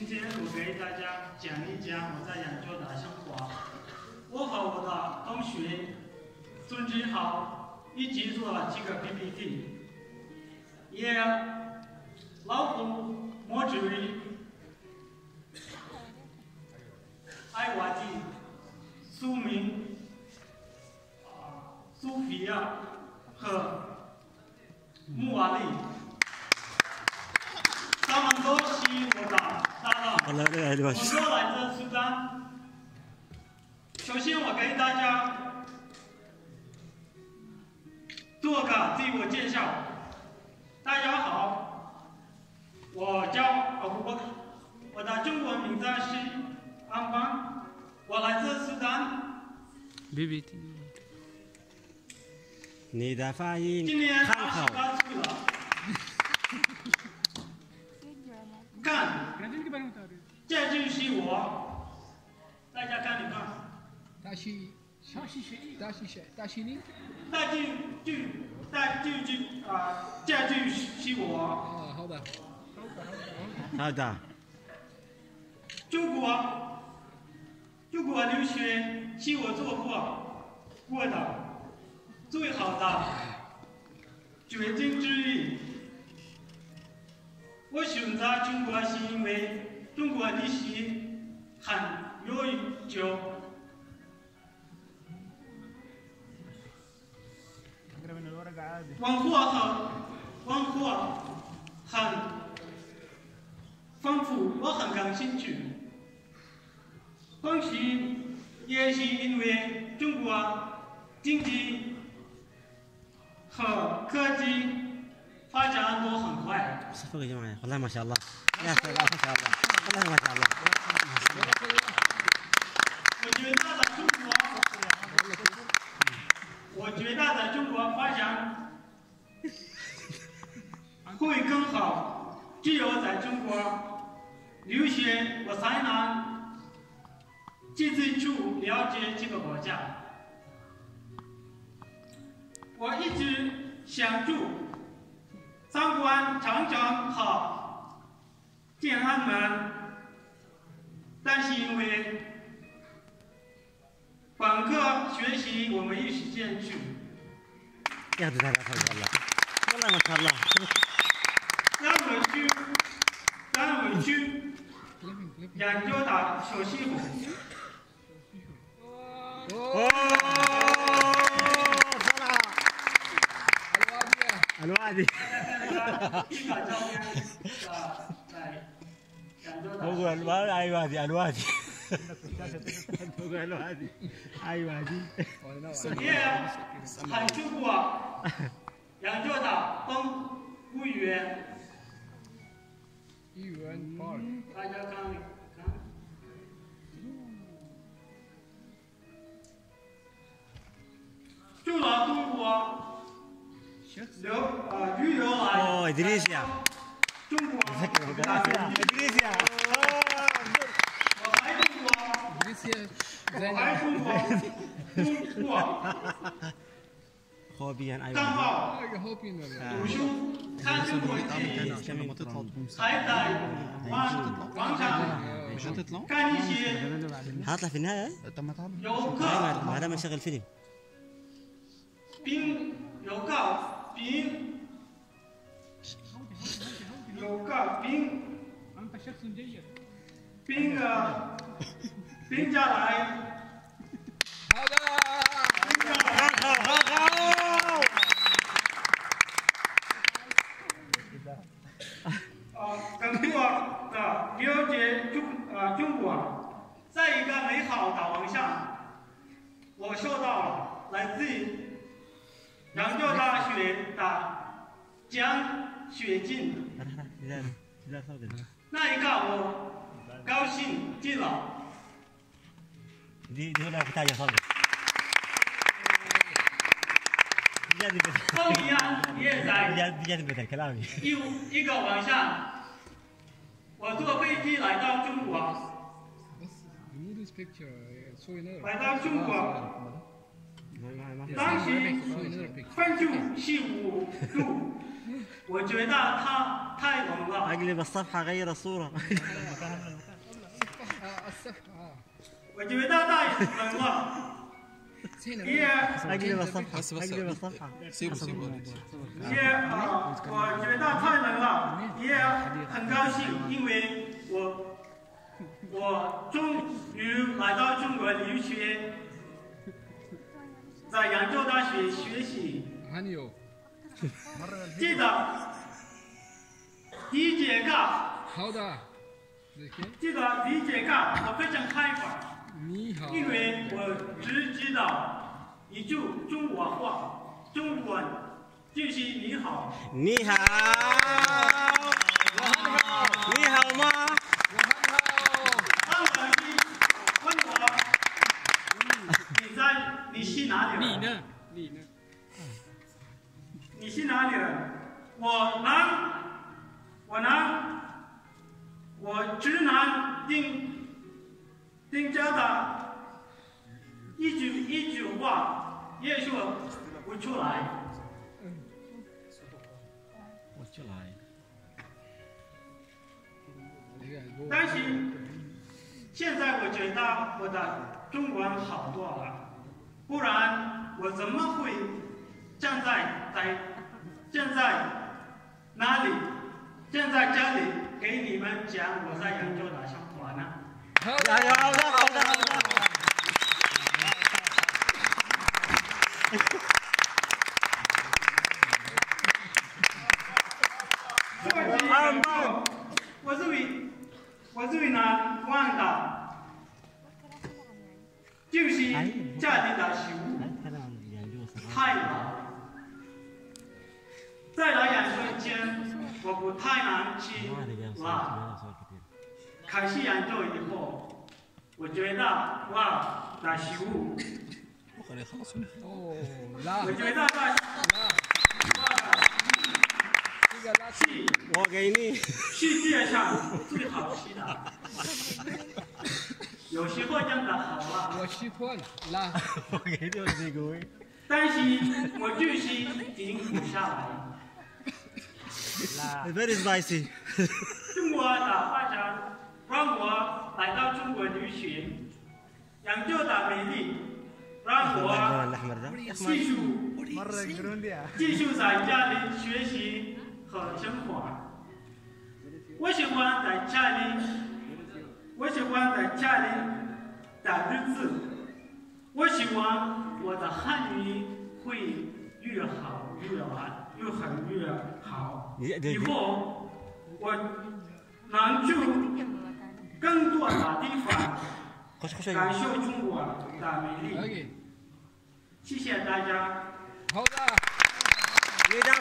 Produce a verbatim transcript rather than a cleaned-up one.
今天我给大家讲一讲我在扬州的生活。我和我的同学孙志豪一起做了几个 P P T， 也老虎莫志伟、艾瓦吉、苏明、苏菲亚和穆瓦利。 他们都是我的搭档，我们都来自苏丹。首先，我给大家做个自我介绍。大家好，我叫我我的中文名字是安邦，我来自苏丹。B B T。 你的发音今年二十八岁了。 看，这就是我，大家看一看。 大西，大西谁？大西谁？大西你？ 大就就大就就啊，这就是我。 哦，好的。 好的。 中国，中国留学是我做过过的最好的决定之一。 我选择中国是因为中国历史很悠久，文化和文化很丰富，我很感兴趣。同时，也是因为中国经济和科技。 发展都很快。 صفق يا جماعة والله ما شاء الله يا سلام ما شاء الله والله ما شاء الله 我觉得在中国，我觉得在中国发展会更好。只有在中国留学，我才能进一步了解这个国家。我一直想住。 参观长城和天安门，但是因为本科学习我没有时间去。 يا أخي هذا والله والله ما شاء الله. 让我去，让我去扬州的小西湖。 哦 الوادي هو الوادي اي وادي الوادي هو الوادي اي وادي 也很去过扬州的东湖园。 豫园 Park。 大家看看。住了中国。 留呃旅游来哦，إندونيسيا 中国 إندونيسيا 我来中国 إندونيسيا 我来中国工作 خوبيا 刚 أيوة 好 هوبين 读书看中国电影还在广广场看一些 هطلع في النهاية 游客 ما دام نشغل فيلم 并游客并游客并并呃并下来。 好的。 呃，更多的了解中呃中国，在一个美好的晚上，我收到了来自扬州大学的奖学金。那一刻我高兴极了。 دي دي ولا بتاع صبر 后一样也在 جد بدل كلامي 一一个晚上，我坐飞机来到中国，来到中国， 当时分数是五度，我觉得它太冷了。 اقلب الصفحة غير الصورة 我觉得太冷了。也 اقلب الصفحة اقلب الصفحة 也呃，我觉得太冷了，也很高兴，因为我我终于来到中国留学，在扬州大学学习。记得第一节课， 好的， 记得第一节课我非常开放，因为我只知道一句中国话，中文就是你好。 你好，你好吗？ 当老师问我你在你是哪里人？ 你呢？你呢？ 你是哪里人？我能，我能，我只能定定家的一句一句话也说不出来。 我出来。 但是现在我觉得我的中文好多了，不然我怎么会站在在站在哪里？站在这里给你们讲我在扬州的生活呢？ 加油！好的，好的，好的。 我最我最难忘的就是家里的食物太老。在来扬州前，我不太能吃辣。开始扬州以后，我觉得辣的食物， 哦，辣， 我觉得辣这个辣是我给你。 世界上最好吃的。有时候真的好辣。 我喜欢辣。 我给你这个。 但是我就是停不下来。 Very spicy 中国的发展让我来到中国留学，扬州的美丽让我继续继续在家里学习和生活。我喜欢在家里，我喜欢在家里的日子。我希望我的汉语会越好越好，越很越好。 以后我能去更多的地方感受中国的美丽。谢谢大家。 好的。